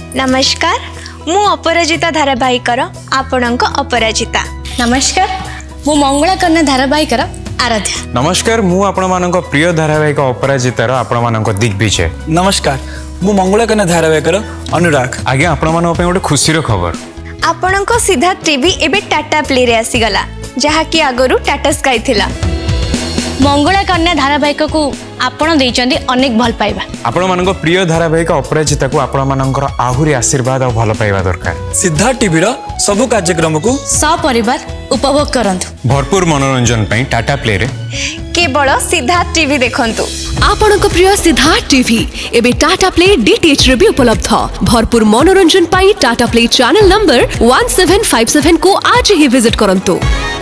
नमस्कार मु अपराजिता धारावाहिकर आपणक अपराजिता। नमस्कार मु मंगला कन्या धारावाहिकर आराध्या। नमस्कार मु आपण मानक प्रिय धारावाहिक अपराजितार आपण मानक दिग्विजय। नमस्कार मु मंगला कन्या धारावाहिकर अनुराग। आज्ञा आपण मानक गोटे खुशीर खबर आपणक सिद्धार्थ टीवी एबे टाटा प्ले रे आसीगला जहाँकि आगरू टाटा स्काई थिला। मंगला कन्या धारावाहिक को आपण देइचंदी अनेक भल पाइबा। आपण मानक प्रिय धारावाहिक अपराजिता को आपण मानकर आहुरी आशीर्वाद और भल पाइबा दरकार। सिद्धार्थ टीवी रो सबु कार्यक्रम को सपरिवार उपभोग करंतु। भरपूर मनोरंजन पई टाटा प्ले रे केवल सिद्धार्थ टीवी देखंतु। आपणक प्रिय सिद्धार्थ टीवी एबे टाटा प्ले डीटीएच रे भी उपलब्ध। भरपूर मनोरंजन पाई टाटा प्ले चैनल नंबर 1757 को आज ही विजिट करंतु।